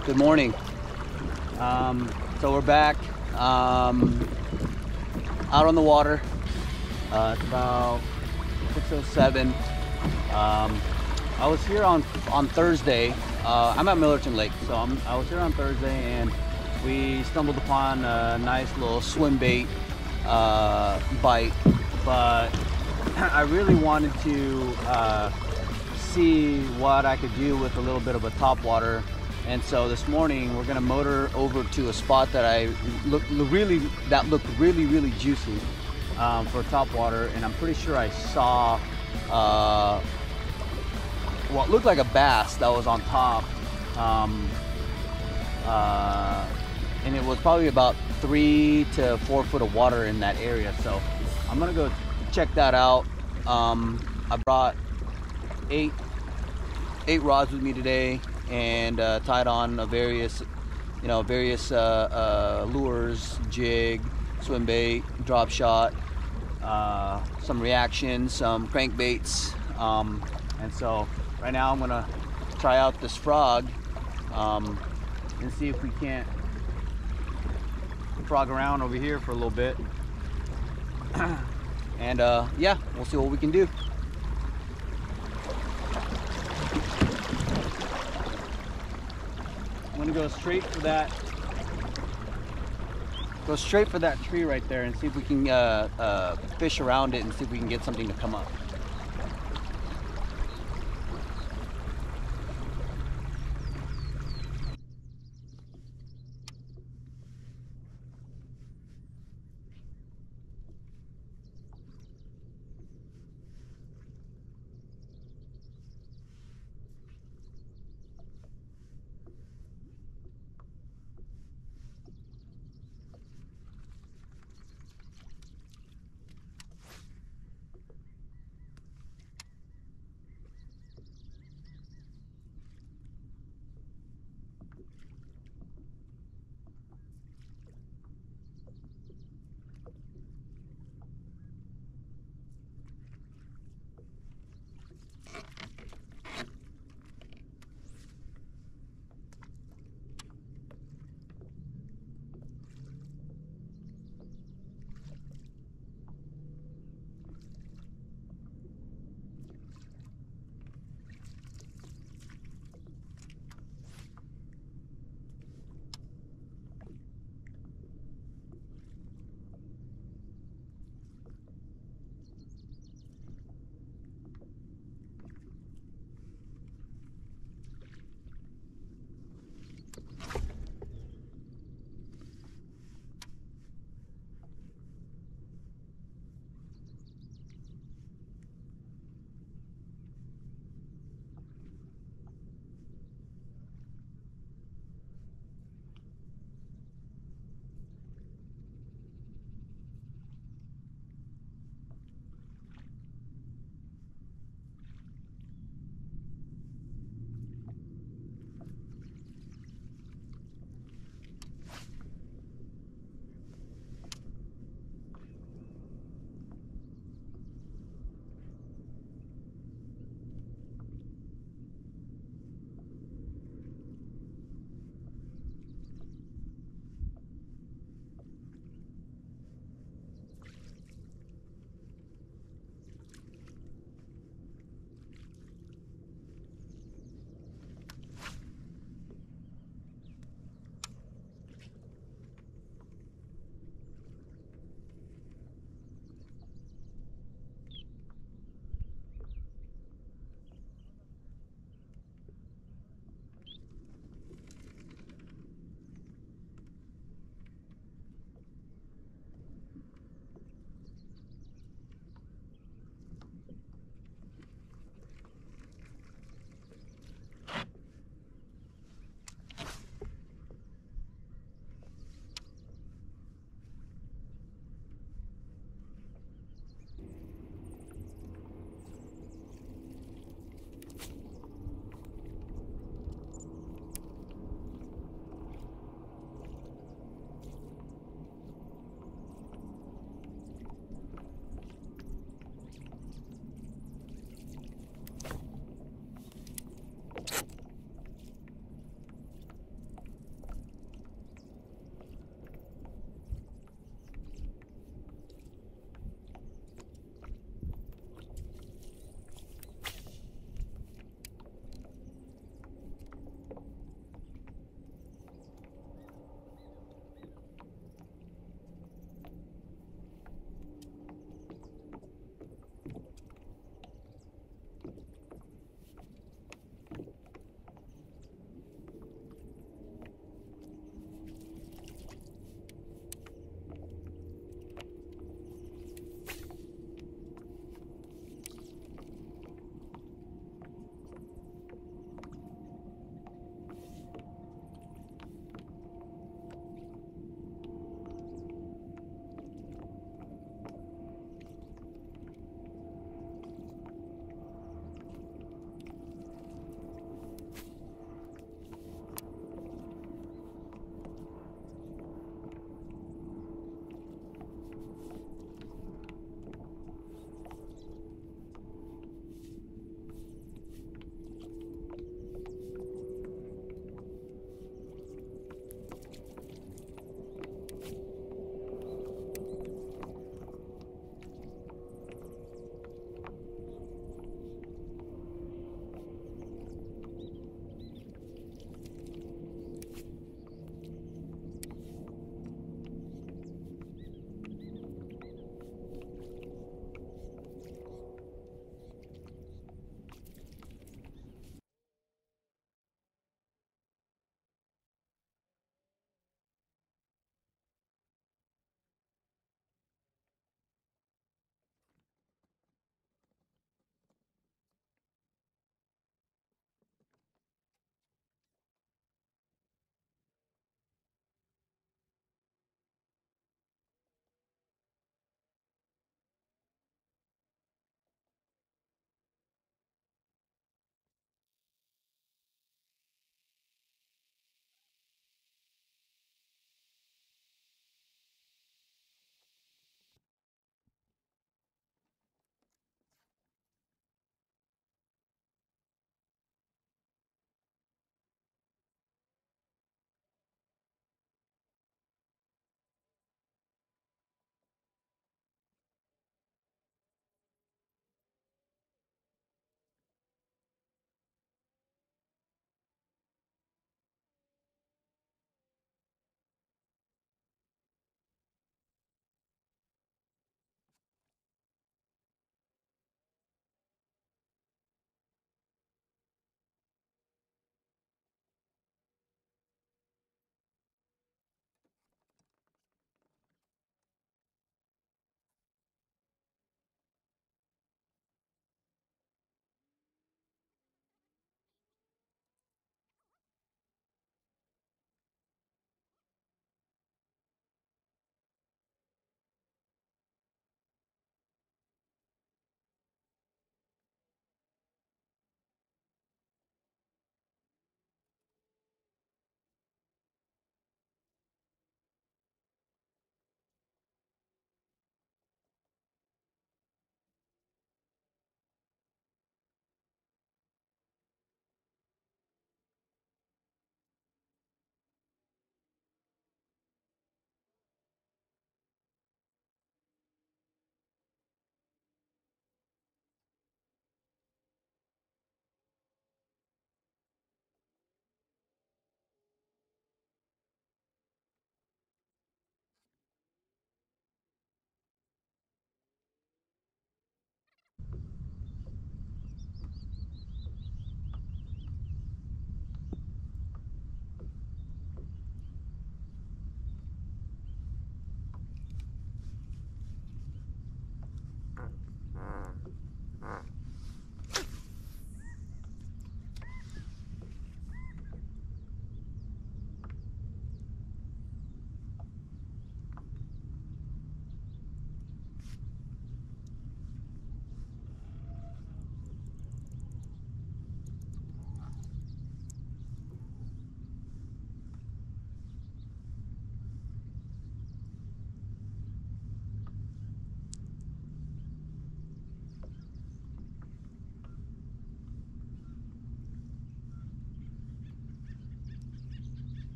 Good morning. So we're back out on the water. It's about 6:07. I was here on Thursday. I'm at Millerton Lake, so I was here on Thursday, and we stumbled upon a nice little swim bait bite. But I really wanted to see what I could do with a little bit of a top water. And so this morning we're gonna motor over to a spot that looked really juicy for top water, and I'm pretty sure I saw what looked like a bass that was on top, and it was probably about 3 to 4 foot of water in that area. So I'm gonna go check that out. I brought eight rods with me today, and tied on various lures, jig, swim bait, drop shot, some reactions, some crankbaits, and so right now I'm gonna try out this frog and see if we can't frog around over here for a little bit. And yeah, we'll see what we can do. I'm gonna go straight for that tree right there and see if we can fish around it and see if we can get something to come up.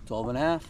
12 and a half.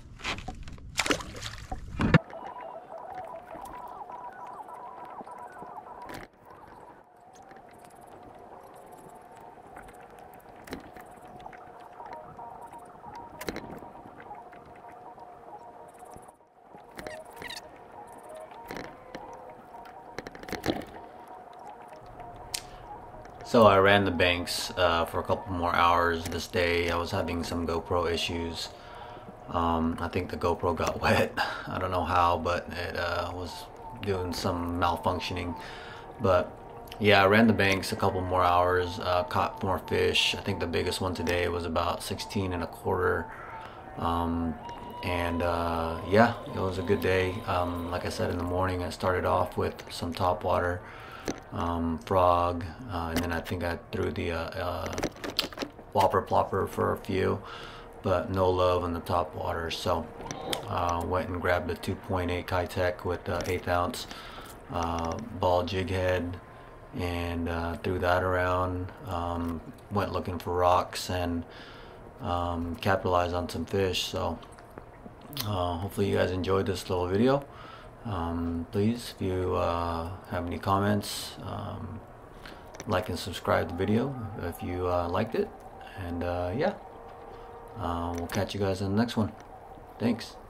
So I ran the banks for a couple more hours this day. I was having some GoPro issues. I think the GoPro got wet. I don't know how, but it was doing some malfunctioning. But yeah, I ran the banks a couple more hours, caught more fish. I think the biggest one today was about 16 and a quarter. Yeah, it was a good day. Like I said, in the morning I started off with some topwater, frog, and then I think I threw the whopper plopper for a few, but no love on the topwater. So went and grabbed a 2.8 kaitech with 1/8 ounce ball jig head, and threw that around. Went looking for rocks and capitalized on some fish. So hopefully you guys enjoyed this little video. Please, if you have any comments, like and subscribe the video if you liked it. And yeah, we'll catch you guys in the next one. Thanks.